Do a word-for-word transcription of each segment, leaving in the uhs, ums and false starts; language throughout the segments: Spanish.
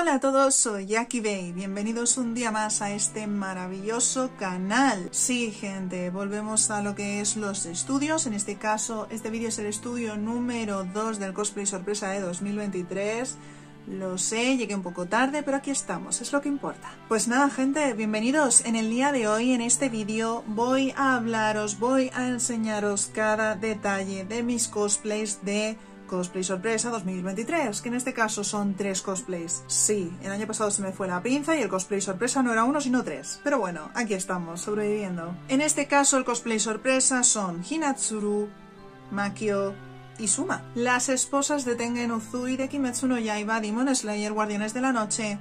Hola a todos, soy Jackie Bay, bienvenidos un día más a este maravilloso canal. Sí, gente, volvemos a lo que es los estudios, en este caso este vídeo es el estudio número dos del cosplay sorpresa de dos mil veintitrés. Lo sé, llegué un poco tarde, pero aquí estamos, es lo que importa. Pues nada, gente, bienvenidos. En el día de hoy, en este vídeo, voy a hablaros, voy a enseñaros cada detalle de mis cosplays de Cosplay Sorpresa dos mil veintitrés, que en este caso son tres cosplays. Sí, el año pasado se me fue la pinza y el cosplay sorpresa no era uno sino tres. Pero bueno, aquí estamos, sobreviviendo. En este caso el cosplay sorpresa son Hinatsuru, Makio y Suma, las esposas de Tengen Uzui de Kimetsu no Yaiba, Demon Slayer, Guardianes de la Noche,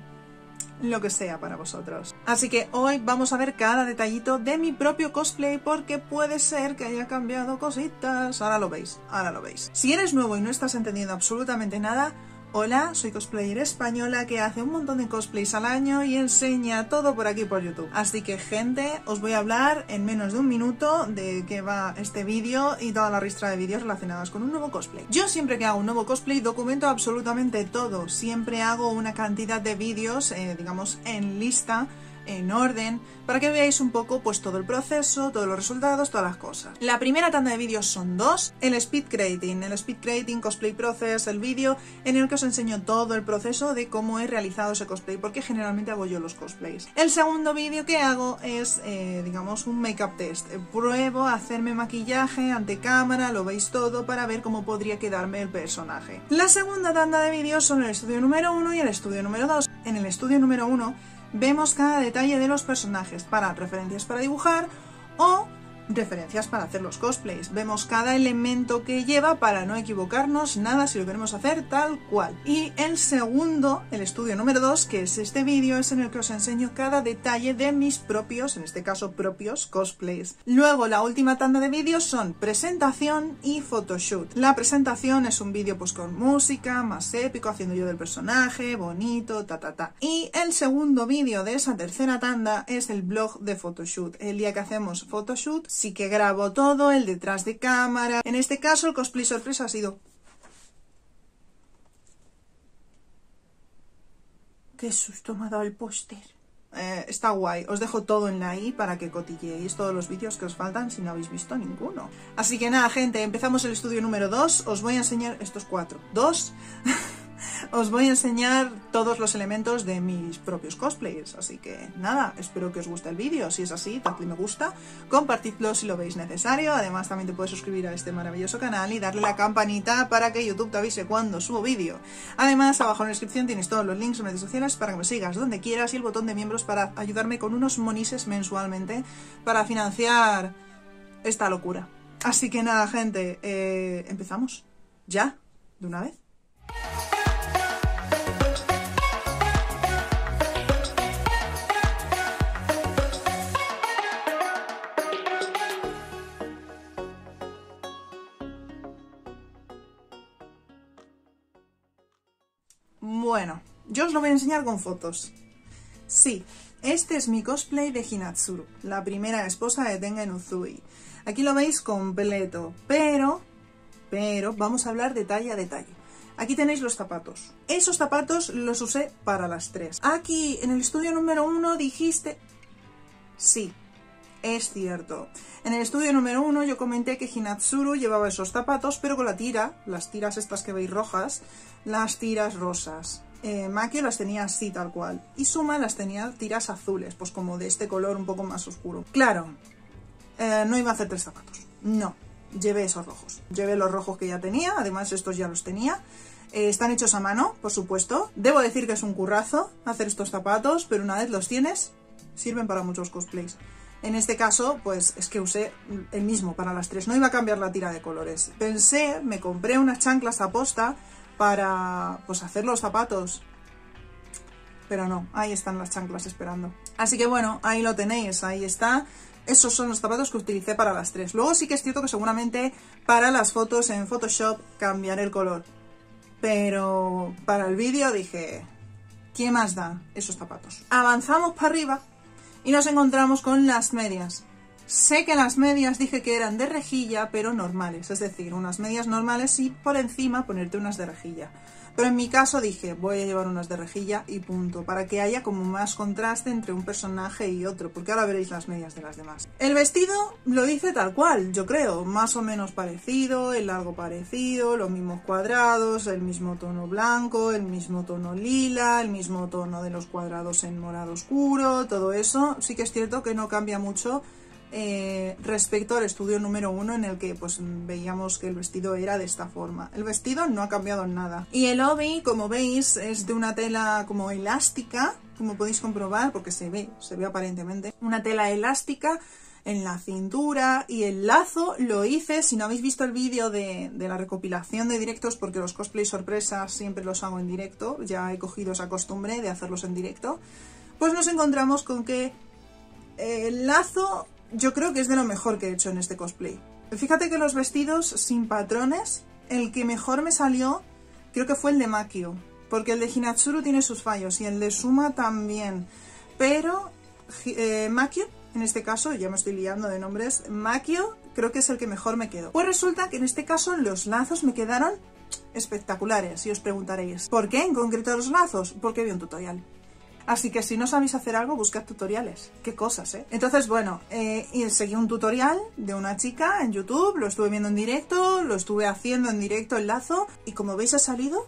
lo que sea para vosotros. Así que hoy vamos a ver cada detallito de mi propio cosplay porque puede ser que haya cambiado cositas. Ahora lo veis, ahora lo veis. Si eres nuevo y no estás entendiendo absolutamente nada, hola, soy cosplayer española que hace un montón de cosplays al año y enseña todo por aquí por YouTube. Así que, gente, os voy a hablar en menos de un minuto de qué va este vídeo y toda la ristra de vídeos relacionadas con un nuevo cosplay. Yo siempre que hago un nuevo cosplay documento absolutamente todo. Siempre hago una cantidad de vídeos, eh, digamos, en lista, en orden, para que veáis un poco pues todo el proceso, todos los resultados, todas las cosas. La primera tanda de vídeos son dos, el Speed Creating, el Speed Creating Cosplay Process, el vídeo en el que os enseño todo el proceso de cómo he realizado ese cosplay, porque generalmente hago yo los cosplays. El segundo vídeo que hago es, eh, digamos, un make-up test. Pruebo a hacerme maquillaje ante cámara, lo veis todo, para ver cómo podría quedarme el personaje. La segunda tanda de vídeos son el estudio número uno y el estudio número dos. En el estudio número uno vemos cada detalle de los personajes para referencias para dibujar o referencias para hacer los cosplays. Vemos cada elemento que lleva para no equivocarnos nada si lo queremos hacer tal cual. Y el segundo, el estudio número dos, que es este vídeo, es en el que os enseño cada detalle de mis propios, en este caso propios, cosplays. Luego la última tanda de vídeos son presentación y photoshoot. La presentación es un vídeo pues con música, más épico, haciendo yo del personaje, bonito, ta ta ta. Y el segundo vídeo de esa tercera tanda es el vlog de photoshoot. El día que hacemos photoshoot sí que grabo todo, el detrás de cámara. En este caso el cosplay sorpresa ha sido... ¡Qué susto me ha dado el póster! Eh, está guay, os dejo todo en la i para que cotilleéis todos los vídeos que os faltan si no habéis visto ninguno. Así que nada, gente, empezamos el estudio número dos, os voy a enseñar estos cuatro. ¿Dos? Os voy a enseñar todos los elementos de mis propios cosplays, así que nada, espero que os guste el vídeo. Si es así, dadle me gusta, compartidlo si lo veis necesario. Además también te puedes suscribir a este maravilloso canal y darle la campanita para que YouTube te avise cuando subo vídeo. Además, abajo en la descripción tienes todos los links en redes sociales para que me sigas donde quieras y el botón de miembros para ayudarme con unos monises mensualmente para financiar esta locura. Así que nada, gente, eh, empezamos ya, de una vez. Bueno, yo os lo voy a enseñar con fotos. Sí, este es mi cosplay de Hinatsuru, la primera esposa de Tengen Uzui. Aquí lo veis completo, pero, pero, vamos a hablar detalle a detalle. Aquí tenéis los zapatos. Esos zapatos los usé para las tres. Aquí, en el estudio número uno, dijiste... Sí, es cierto. En el estudio número uno yo comenté que Hinatsuru llevaba esos zapatos, pero con la tira, las tiras estas que veis rojas, las tiras rosas. Eh, Makio las tenía así tal cual. Y Suma las tenía tiras azules, pues como de este color un poco más oscuro. Claro, eh, no iba a hacer tres zapatos. No, llevé esos rojos. Llevé los rojos que ya tenía, además estos ya los tenía. Eh, están hechos a mano, por supuesto. Debo decir que es un currazo hacer estos zapatos, pero una vez los tienes, sirven para muchos cosplays. En este caso, pues es que usé el mismo para las tres. No iba a cambiar la tira de colores. Pensé, me compré unas chanclas a posta para pues hacer los zapatos. Pero no, ahí están las chanclas esperando. Así que bueno, ahí lo tenéis, ahí está. Esos son los zapatos que utilicé para las tres. Luego sí que es cierto que seguramente para las fotos en Photoshop cambiaré el color. Pero para el vídeo dije, ¿qué más da esos zapatos? Avanzamos para arriba y nos encontramos con las medias. Sé que las medias dije que eran de rejilla, pero normales, es decir, unas medias normales y por encima ponerte unas de rejilla. Pero en mi caso dije, voy a llevar unas de rejilla y punto, para que haya como más contraste entre un personaje y otro, porque ahora veréis las medias de las demás. El vestido lo hice tal cual, yo creo, más o menos parecido, el largo parecido, los mismos cuadrados, el mismo tono blanco, el mismo tono lila, el mismo tono de los cuadrados en morado oscuro, todo eso. Sí que es cierto que no cambia mucho Eh, respecto al estudio número uno, en el que pues veíamos que el vestido era de esta forma. El vestido no ha cambiado en nada. Y el obi, como veis, es de una tela como elástica, como podéis comprobar, porque se ve, se ve aparentemente. Una tela elástica en la cintura, y el lazo lo hice, si no habéis visto el vídeo de, de la recopilación de directos, porque los cosplay sorpresas siempre los hago en directo, ya he cogido esa costumbre de hacerlos en directo, pues nos encontramos con que el lazo yo creo que es de lo mejor que he hecho en este cosplay. Fíjate que los vestidos sin patrones, el que mejor me salió creo que fue el de Makio, porque el de Hinatsuru tiene sus fallos y el de Suma también, pero eh, Makio, en este caso, ya me estoy liando de nombres, Makio creo que es el que mejor me quedó. Pues resulta que en este caso los lazos me quedaron espectaculares, y os preguntaréis, ¿por qué en concreto los lazos? Porque vi un tutorial. Así que si no sabéis hacer algo, buscad tutoriales. Qué cosas, ¿eh? Entonces, bueno, eh, y seguí un tutorial de una chica en YouTube, lo estuve viendo en directo, lo estuve haciendo en directo el lazo, y como veis ha salido,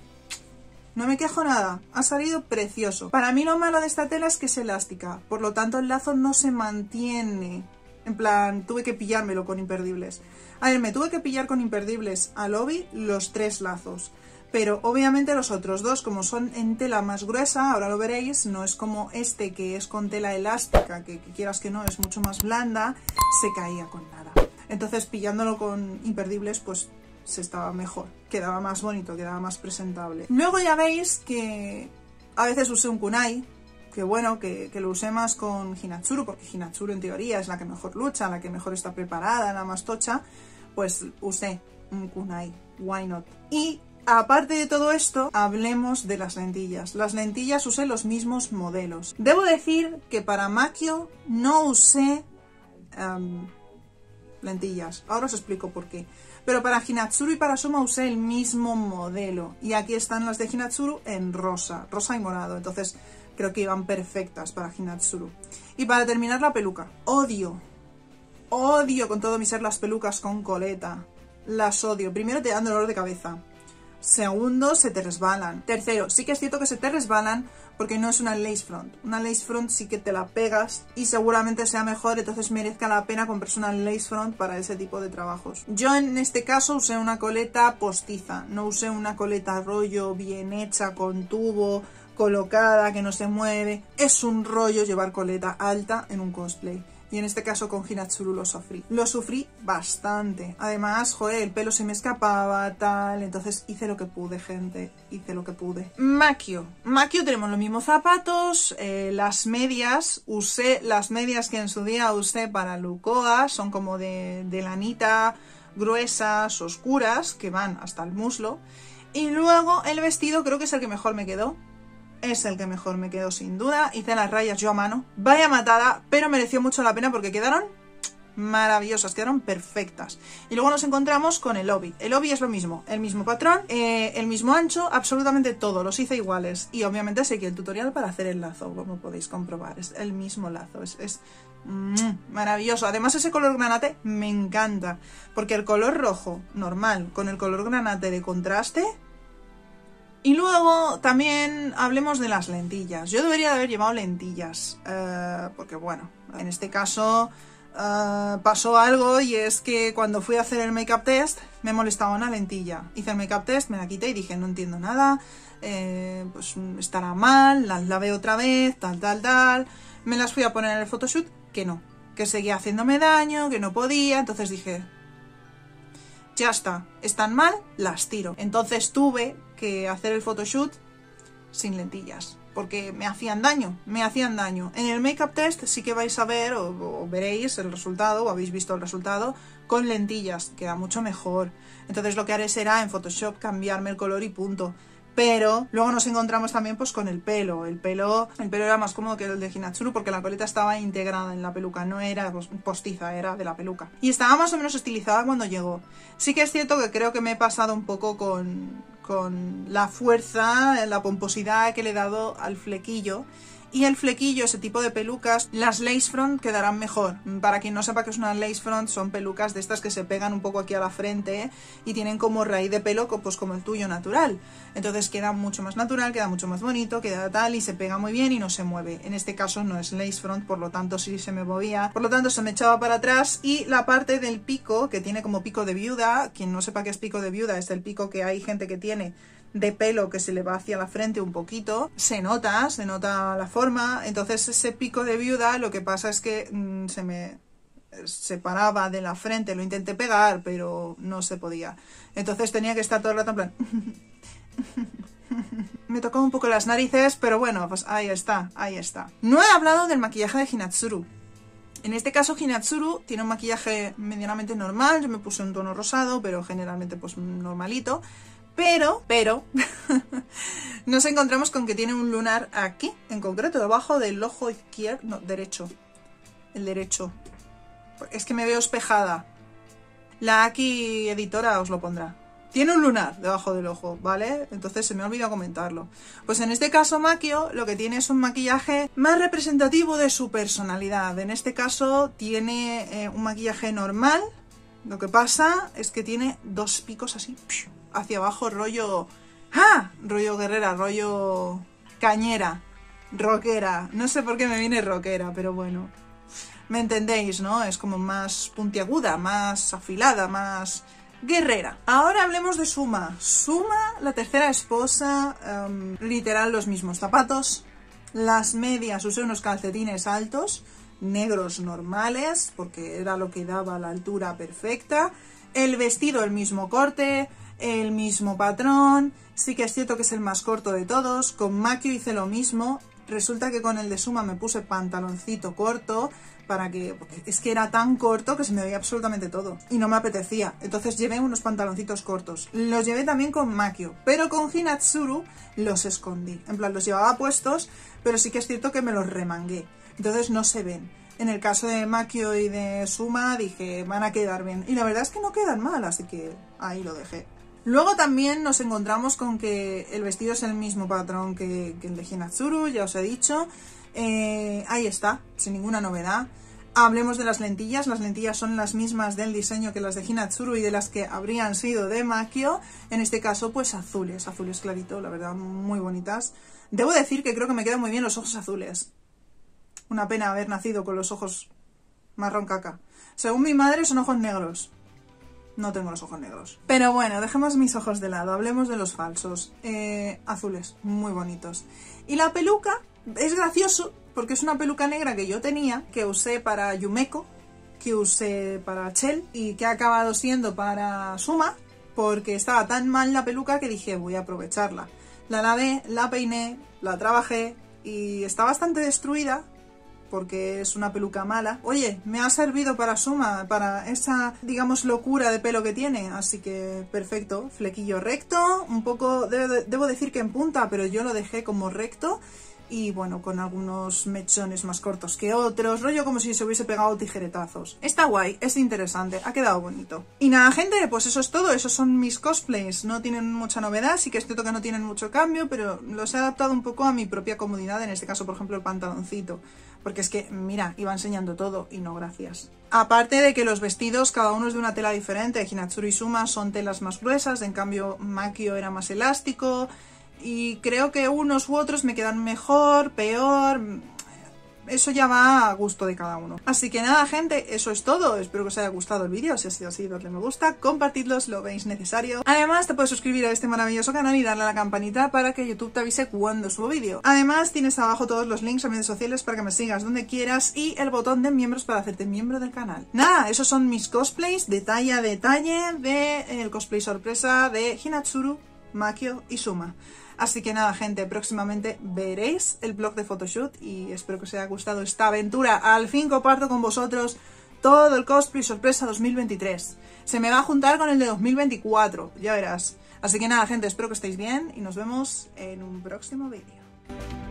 no me quejo nada, ha salido precioso. Para mí lo malo de esta tela es que es elástica, por lo tanto el lazo no se mantiene. En plan, tuve que pillármelo con imperdibles. A ver, me tuve que pillar con imperdibles al obi los tres lazos. Pero obviamente los otros dos, como son en tela más gruesa, ahora lo veréis, no es como este que es con tela elástica, que, que quieras que no, es mucho más blanda, se caía con nada. Entonces pillándolo con imperdibles, pues se estaba mejor, quedaba más bonito, quedaba más presentable. Luego ya veis que a veces usé un kunai, que bueno, que, que lo usé más con Hinatsuru, porque Hinatsuru en teoría es la que mejor lucha, la que mejor está preparada, la más tocha, pues usé un kunai, why not. Y aparte de todo esto, hablemos de las lentillas. Las lentillas usé los mismos modelos. Debo decir que para Makio no usé um, lentillas. Ahora os explico por qué. Pero para Hinatsuru y para Suma usé el mismo modelo. Y aquí están las de Hinatsuru en rosa, rosa y morado. Entonces creo que iban perfectas para Hinatsuru. Y para terminar, la peluca. Odio, odio con todo mi ser las pelucas con coleta. Las odio. Primero te dan dolor de cabeza. Segundo, se te resbalan. Tercero, sí que es cierto que se te resbalan porque no es una lace front. Una lace front sí que te la pegas y seguramente sea mejor, entonces merezca la pena comprarse una lace front para ese tipo de trabajos. Yo en este caso usé una coleta postiza, no usé una coleta rollo bien hecha, con tubo, colocada, que no se mueve. Es un rollo llevar coleta alta en un cosplay. Y en este caso con Hinatsuru lo sufrí. Lo sufrí bastante. Además, joder, el pelo se me escapaba, tal. Entonces hice lo que pude, gente. Hice lo que pude. Makio. Makio tenemos los mismos zapatos. Eh, las medias. Usé las medias que en su día usé para Lukoa. Son como de, de lanita, gruesas, oscuras, que van hasta el muslo. Y luego el vestido creo que es el que mejor me quedó. Es el que mejor me quedó sin duda. Hice las rayas yo a mano. Vaya matada, pero mereció mucho la pena porque quedaron maravillosas, quedaron perfectas. Y luego nos encontramos con el obi. El obi es lo mismo, el mismo patrón, eh, el mismo ancho, absolutamente todo, los hice iguales. Y obviamente seguí el tutorial para hacer el lazo, como podéis comprobar. Es el mismo lazo, es, es mm, maravilloso. Además ese color granate me encanta, porque el color rojo normal con el color granate de contraste. Y luego también hablemos de las lentillas. Yo debería de haber llevado lentillas, eh, porque bueno, en este caso eh, pasó algo, y es que cuando fui a hacer el make-up test me molestaba una lentilla. Hice el make-up test, me la quité y dije, no entiendo nada, eh, pues estará mal, las lavé otra vez, tal, tal, tal. Me las fui a poner en el photoshoot, que no, que seguía haciéndome daño, que no podía, entonces dije, ya está, están mal, las tiro. Entonces tuve que hacer el photoshoot sin lentillas, porque me hacían daño, me hacían daño. En el make-up test sí que vais a ver, o, o veréis el resultado, o habéis visto el resultado, con lentillas, queda mucho mejor. Entonces lo que haré será en Photoshop cambiarme el color y punto. Pero luego nos encontramos también pues con el pelo. El pelo el pelo era más cómodo que el de Hinatsuru porque la coleta estaba integrada en la peluca, no era postiza, era de la peluca. Y estaba más o menos estilizada cuando llegó. Sí que es cierto que creo que me he pasado un poco con, con la fuerza, la pomposidad que le he dado al flequillo. Y el flequillo, ese tipo de pelucas, las lace front quedarán mejor. Para quien no sepa qué es una lace front, son pelucas de estas que se pegan un poco aquí a la frente, ¿eh? Y tienen como raíz de pelo, pues como el tuyo, natural. Entonces queda mucho más natural, queda mucho más bonito, queda tal y se pega muy bien y no se mueve. En este caso no es lace front, por lo tanto sí se me movía, por lo tanto se me echaba para atrás. Y la parte del pico, que tiene como pico de viuda, quien no sepa qué es pico de viuda, es el pico que hay gente que tiene de pelo que se le va hacia la frente un poquito, se nota, se nota la forma. Entonces ese pico de viuda, lo que pasa es que mmm, se me separaba de la frente, lo intenté pegar, pero no se podía. Entonces tenía que estar todo el rato en plan... Me tocó un poco las narices, pero bueno, pues ahí está, ahí está. No he hablado del maquillaje de Hinatsuru. En este caso Hinatsuru tiene un maquillaje medianamente normal, yo me puse un tono rosado, pero generalmente pues normalito. Pero, pero, nos encontramos con que tiene un lunar aquí, en concreto, debajo del ojo izquierdo, no, derecho, el derecho. Es que me veo espejada. La Aki editora os lo pondrá. Tiene un lunar debajo del ojo, ¿vale? Entonces se me ha olvidado comentarlo. Pues en este caso Makio lo que tiene es un maquillaje más representativo de su personalidad. En este caso tiene eh, un maquillaje normal. Lo que pasa es que tiene dos picos así... hacia abajo, rollo... ¡Ah! Rollo guerrera, rollo cañera, rockera. No sé por qué me viene rockera, pero bueno. Me entendéis, ¿no? Es como más puntiaguda, más afilada, más guerrera. Ahora hablemos de Suma. Suma, la tercera esposa, um, literal los mismos zapatos. Las medias, usé unos calcetines altos, negros normales, porque era lo que daba la altura perfecta. El vestido, el mismo corte... el mismo patrón, sí que es cierto que es el más corto de todos. Con Makio hice lo mismo, resulta que con el de Suma me puse pantaloncito corto, para que, porque es que era tan corto que se me veía absolutamente todo, y no me apetecía, entonces llevé unos pantaloncitos cortos. Los llevé también con Makio, pero con Hinatsuru los escondí, en plan los llevaba puestos, pero sí que es cierto que me los remangué, entonces no se ven. En el caso de Makio y de Suma dije, van a quedar bien, y la verdad es que no quedan mal, así que ahí lo dejé. Luego también nos encontramos con que el vestido es el mismo patrón que, que el de Hinatsuru, ya os he dicho. Eh, ahí está, sin ninguna novedad. Hablemos de las lentillas. Las lentillas son las mismas del diseño que las de Hinatsuru y de las que habrían sido de Makio. En este caso, pues azules, azules clarito, la verdad, muy bonitas. Debo decir que creo que me quedan muy bien los ojos azules. Una pena haber nacido con los ojos marrón caca. Según mi madre son ojos negros. No tengo los ojos negros. Pero bueno, dejemos mis ojos de lado, hablemos de los falsos. Eh, azules, muy bonitos. Y la peluca es gracioso porque es una peluca negra que yo tenía, que usé para Yumeko, que usé para Chell y que ha acabado siendo para Suma, porque estaba tan mal la peluca que dije voy a aprovecharla. La lavé, la peiné, la trabajé y está bastante destruida, porque es una peluca mala. Oye, me ha servido para Suma, para esa, digamos, locura de pelo que tiene, así que perfecto. Flequillo recto, un poco, debo, debo decir que en punta, pero yo lo dejé como recto, y bueno, con algunos mechones más cortos que otros, rollo como si se hubiese pegado tijeretazos. Está guay, es interesante, ha quedado bonito. Y nada, gente, pues eso es todo, esos son mis cosplays, no tienen mucha novedad, sí que es cierto que no tienen mucho cambio, pero los he adaptado un poco a mi propia comodidad, en este caso, por ejemplo, el pantaloncito. Porque es que, mira, iba enseñando todo y no gracias. Aparte de que los vestidos, cada uno es de una tela diferente. Hinatsuru y Suma son telas más gruesas, en cambio Makio era más elástico. Y creo que unos u otros me quedan mejor, peor... Eso ya va a gusto de cada uno. Así que nada, gente, eso es todo. Espero que os haya gustado el vídeo. Si ha sido así, dadle me gusta, compartidlo si lo veis necesario. Además, te puedes suscribir a este maravilloso canal y darle a la campanita para que YouTube te avise cuando subo vídeo. Además, tienes abajo todos los links a redes sociales para que me sigas donde quieras y el botón de miembros para hacerte miembro del canal. Nada, esos son mis cosplays, detalle a detalle, del cosplay sorpresa de Hinatsuru, Makio y Suma. Así que nada, gente, próximamente veréis el blog de photoshoot y espero que os haya gustado esta aventura. Al fin comparto con vosotros todo el cosplay sorpresa dos mil veintitrés. Se me va a juntar con el de dos mil veinticuatro, ya verás. Así que nada, gente, espero que estéis bien y nos vemos en un próximo vídeo.